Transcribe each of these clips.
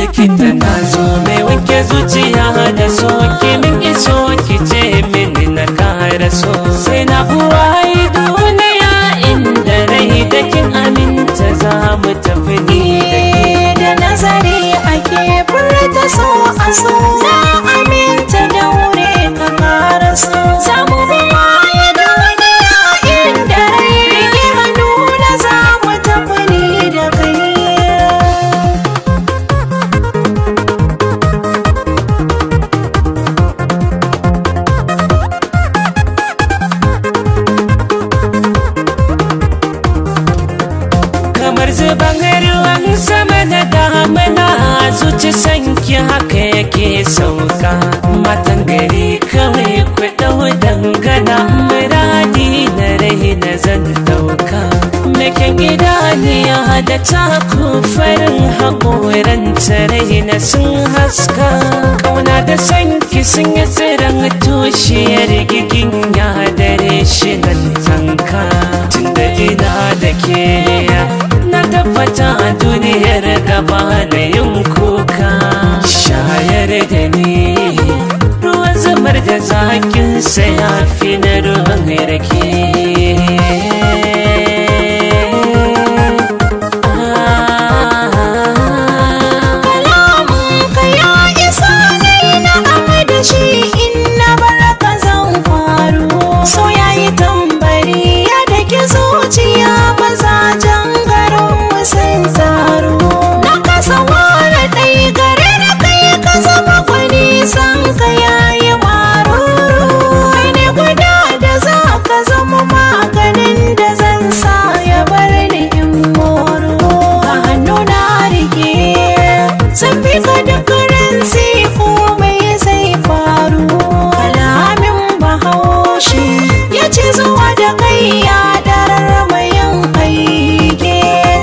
likita na zo mai wanke zuciya da so ki min iso ki ce mini na kara so sai na buwaye duniya inda rai da kin aminta za mu tafi ni da nazari ake furta so a so na aminta da wuri ka kara so za mu buwaye duniya inda rai rike hannu na za mu tafi ni da kai. kamar zuban ruwan sama na damina zuci sanki haka yake sauka matan gari kawai ku dau dangana muradi na rai na zan dauka mekin idaniya da taku farin haƙoran rai na sun haska kauna da sanki sun yi tsirin tushiyar gigin ya dare shi nan tanka tunda ina da ke na tabbata a duniyar gaba na yin kuka shayar da ni ruwan zamar da zakin ya fi na ruwan rake. Kalamunka ya isa ne na gama da shi in na baraka zan faru so yayi tambari ya dake zuciya mazajen sun tsaro na kasa ware ɗai gare da kai ka zama kwani san ka yayi maruru kai ne guda da za ka zama maganin da zan sa ya bar ni in moro a hannu na rike zan bi ka da karansi ko mai zai faru kalamin bahaushe ya ce zuwa da kai ya darar mayan aike.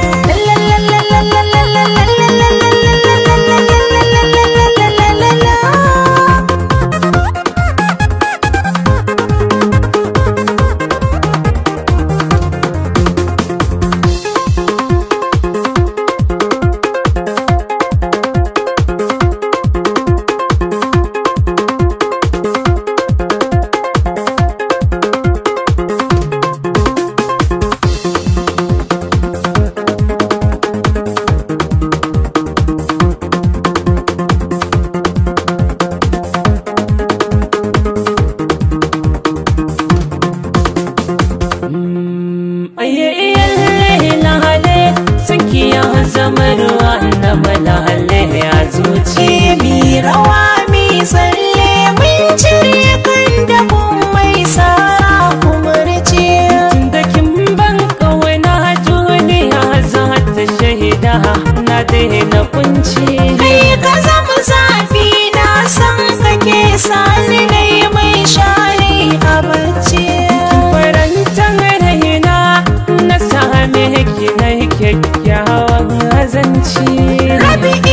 zamarwa na malale a zuci mi rawa mi tsalle mun cire kan da mai sa kumurce tunda kin ban kauna duniya za ta shaida na daina kunci kai ka zama zafi na san kake sani dai mai shari a bacci farantan raina na same ki na kyakkyawan azanci rabi